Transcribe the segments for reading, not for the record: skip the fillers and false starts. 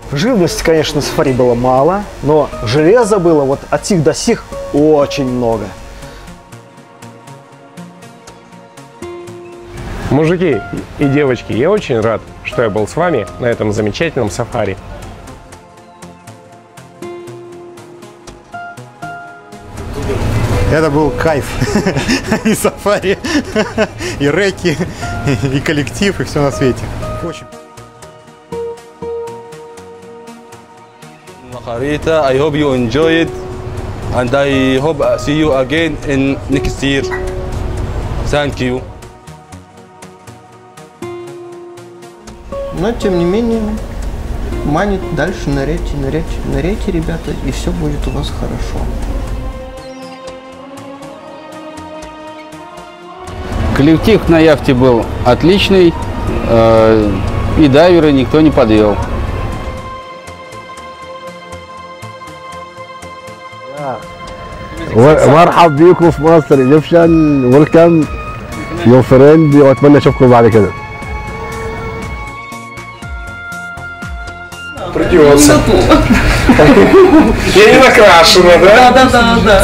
Живности, конечно, на сафари было мало, но железа было вот от сих до сих очень много. Мужики и девочки, я очень рад, что я был с вами на этом замечательном сафари. Это был кайф. И сафари, и реки, и коллектив, и все на свете. Очень. Margarita, I hope you enjoy it, and I hope I see you again in next year. Thank you. Но, тем не менее, манит дальше, ныряйте, ребята, и все будет у вас хорошо. Коллектив на яхте был отличный, и дайвера никто не подвел. مرحب بيكم في مصر ايجيبشن ويلكم يور فريند واتمنى اشوفكم بعد كده. Придется. Я не накрашена, да? Да.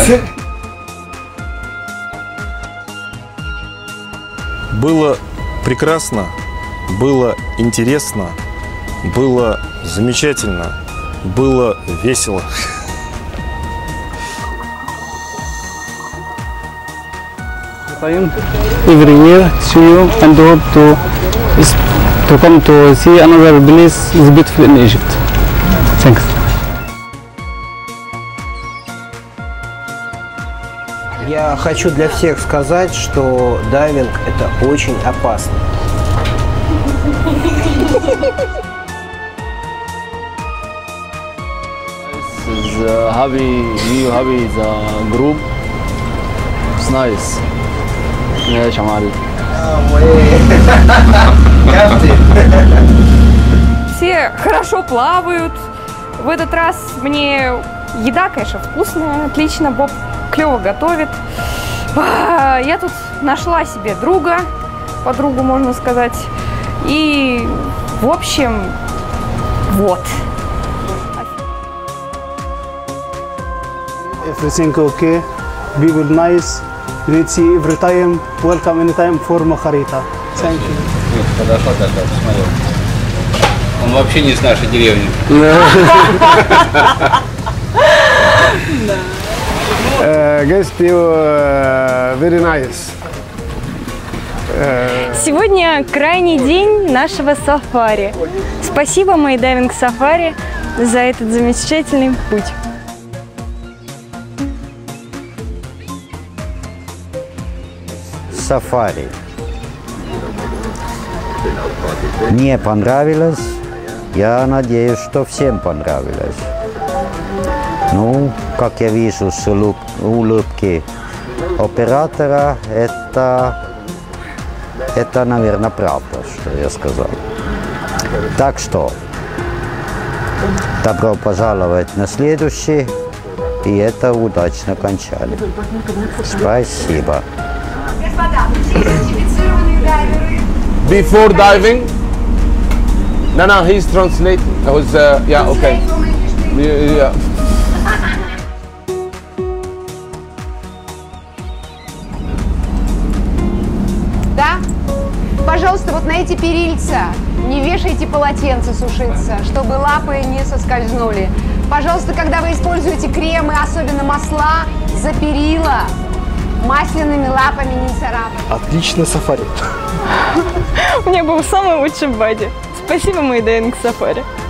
Было прекрасно, было интересно, было замечательно, было весело. Every year, see you and hope to come to see another place is beautiful in Egypt. Thanks. Я хочу для всех сказать, что дайвинг – это очень опасно. Happy the group. It's nice. يا شمال. Все хорошо плавают. В этот раз мне еда, конечно, вкусная, отлично. Боб клево готовит. Я тут нашла себе друга, подругу, можно сказать. И, в общем, вот. Everything okay, people nice, great see every time, welcome anytime for Margarita. Thank you. Подошла такая, посмотрел. Он вообще не с нашей деревни. Guest you very nice. Сегодня крайний день нашего сафари. Спасибо, мои дайвинг сафари, за этот замечательный путь. Сафари. Мне понравилось. Я надеюсь, что всем понравилось. Ну, как я вижу с улыбки оператора, это, наверное, правда, что я сказал. Так что, добро пожаловать на следующий, и это удачно кончали. Спасибо. Господа, все сертифицированные дайверы. Before diving, no, he's translating. I was, yeah, okay. Yeah. Да? Пожалуйста, вот на эти перильца не вешайте полотенце сушиться, чтобы лапы не соскользнули. Пожалуйста, когда вы используете кремы, особенно масла, за перила масляными лапами не царапать. Отлично сафари. У меня был самый лучший бади. Спасибо, мои дайвинг сафари.